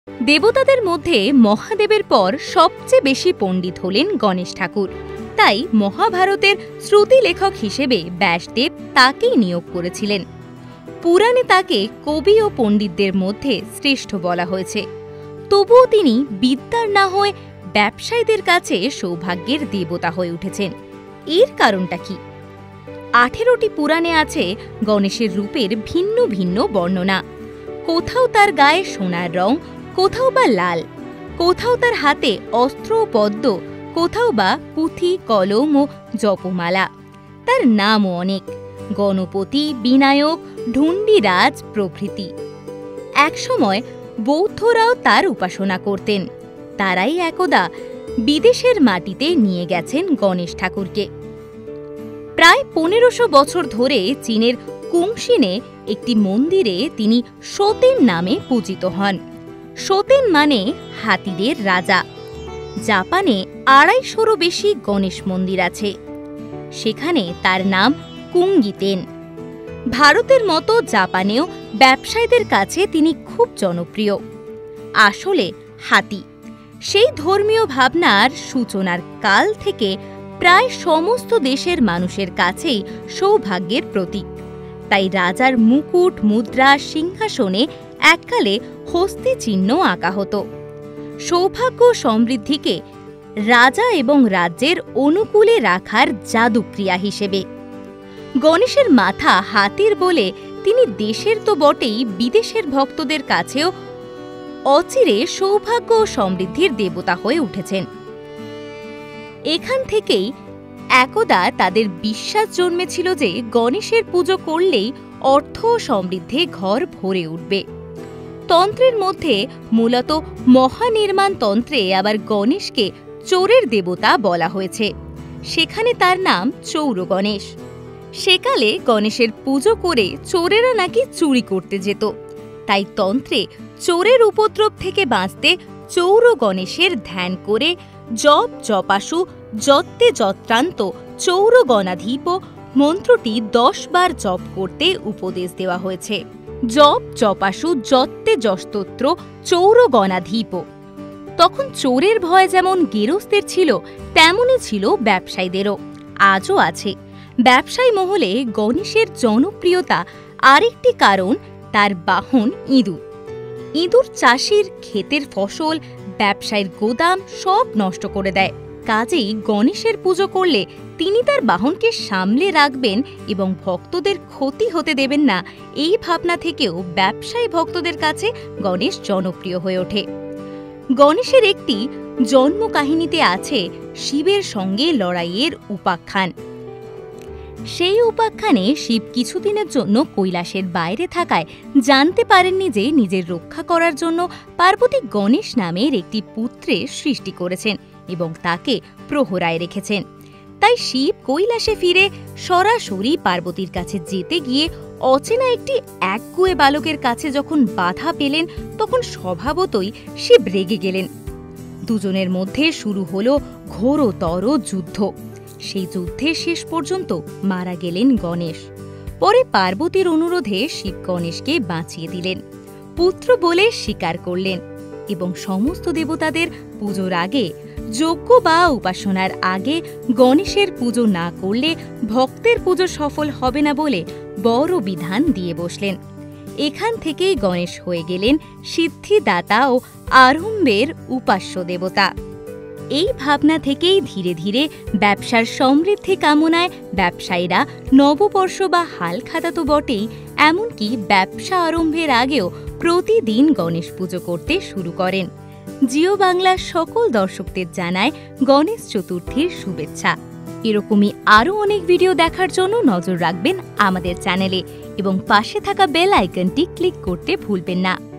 দেবতাদের মধ্যে মহাদেবের পর সবচেয়ে বেশি পণ্ডিত হলেন গণেশ ঠাকুর। তাই মহাভারতের শ্রুতি লেখক হিসেবে ব্যাসদেব তাকেই নিয়োগ করেছিলেন। পুরাণে তাকে কবি ও পণ্ডিতদের মধ্যে শ্রেষ্ঠ বলা হয়েছে। তবুও তিনি বিদ্যার না হয়ে ব্যবসায়ীদের কাছে সৌভাগ্যের দেবতা হয়ে উঠেছেন। এর কারণটা কি? 18টি পুরাণে আছে গণেশের রূপের ভিন্ন ভিন্ন বর্ণনা। কোথাও তার গায়ে সোনার রং, কোথাও বা লাল, কোথাও তার হাতে অস্ত্র ও পদ্ম, কোথাও বা পুঁথি, কলম ও জপমালা। তার নামও অনেক: গণপতি, বিনায়ক, ঢুন্ডিরাজ প্রভৃতি। একসময় বৌদ্ধরাও তার উপাসনা করতেন। তারাই একদা বিদেশের মাটিতে নিয়ে গেছেন গণেশ ঠাকুরকে। প্রায় 1500 বছর ধরে চীনের কুংশিনে একটি মন্দিরে তিনি শোতেন নামে পূজিত হন। শোতেন মানে হাতিদের রাজা। জাপানে 250রও বেশি গণেশ মন্দির আছে। সেখানে তার নাম কুঙ্গিতেন। ভারতের মতো জাপানেও ব্যবসায়ীদের কাছে তিনি খুব জনপ্রিয়। আসলে হাতি সেই ধর্মীয় ভাবনার সূচনার কাল থেকে প্রায় সমস্ত দেশের মানুষের কাছেই সৌভাগ্যের প্রতীক। তাই রাজার মুকুট, মুদ্রা, সিংহাসনে এককালে হস্তি চিহ্ন আঁকা হতো, সৌভাগ্য সমৃদ্ধিকে রাজা এবং রাজ্যের অনুকূলে রাখার জাদুক্রিয়া হিসেবে। গণেশের মাথা হাতির বলে তিনি দেশের তো বটেই, বিদেশের ভক্তদের কাছেও অচিরে সৌভাগ্য ও সমৃদ্ধির দেবতা হয়ে উঠেছেন। এখান থেকেই একদা তাদের বিশ্বাস জন্মেছিল যে গণেশের পুজো করলেই অর্থ ও সমৃদ্ধে ঘর ভরে উঠবে। তন্ত্রের মধ্যে মূলত মহানির্মাণ তন্ত্রে আবার গণেশকে চোরের দেবতা বলা হয়েছে। সেখানে তার নাম চৌর গণেশ। সেকালে গণেশের পুজো করে চোরেরা নাকি চুরি করতে যেত। তাই তন্ত্রে চোরের উপদ্রব থেকে বাঁচতে চৌর গণেশের ধ্যান করে জপ জপাসু যত্তে যত্রান্ত চৌর গণাধীপ মন্ত্রটি 10 বার জপ করতে উপদেশ দেওয়া হয়েছে। জপ জপাসু যত্তে যস্তোত্র চৌর গণাধীপ। তখন চোরের ভয় যেমন গেরস্তের ছিল, তেমনই ছিল ব্যবসায়ীদেরও, আজও আছে। ব্যবসায়ী মহলে গণেশের জনপ্রিয়তা আরেকটি কারণ তার বাহন ইঁদুর। ইঁদুর চাষির ক্ষেতের ফসল, ব্যবসায়ীর গোদাম সব নষ্ট করে দেয়। কাজেই গণেশের পুজো করলে তিনি তার বাহনকে সামলে রাখবেন এবং ভক্তদের ক্ষতি হতে দেবেন না, এই ভাবনা থেকেও ব্যবসায়ী ভক্তদের কাছে গণেশ জনপ্রিয় হয়ে ওঠে। গণেশের একটি জন্ম কাহিনীতে আছে শিবের সঙ্গে লড়াইয়ের উপাখ্যান। সেই উপাখ্যানে শিব কিছুদিনের জন্য কৈলাসের বাইরে থাকায় জানতে পারেননি যে নিজের রক্ষা করার জন্য পার্বতী গণেশ নামের একটি পুত্রের সৃষ্টি করেছেন এবং তাকে প্রহরায় রেখেছেন। তাই শিব কৈলাসে ফিরে সরাসরি পার্বতীর কাছে যেতে গিয়ে অচেনা একটি একগুঁয়ে বালকের কাছে যখন বাধা পেলেন, তখন স্বভাবতই শিব রেগে গেলেন। দুজনের মধ্যে শুরু হলো ঘোরতর যুদ্ধ। সেই যুদ্ধে শেষ পর্যন্ত মারা গেলেন গণেশ। পরে পার্বতীর অনুরোধে শিব গণেশকে বাঁচিয়ে দিলেন, পুত্র বলে স্বীকার করলেন এবং সমস্ত দেবতাদের পুজোর আগে, যজ্ঞ বা উপাসনার আগে গণেশের পুজো না করলে ভক্তের পুজো সফল হবে না বলে বড় বিধান দিয়ে বসলেন। এখান থেকেই গণেশ হয়ে গেলেন সিদ্ধিদাতা ও আরম্ভের উপাস্য দেবতা। এই ভাবনা থেকেই ধীরে ধীরে ব্যবসার সমৃদ্ধি কামনায় ব্যবসায়ীরা নববর্ষ বা হালখাতা তো বটেই, এমনকি ব্যবসা আরম্ভের আগেও প্রতিদিন গণেশ পুজো করতে শুরু করেন। জিও বাংলার সকল দর্শকদের জানায় গণেশ চতুর্থীর শুভেচ্ছা। এরকমই আরও অনেক ভিডিও দেখার জন্য নজর রাখবেন আমাদের চ্যানেলে এবং পাশে থাকা বেল আইকনটি ক্লিক করতে ভুলবেন না।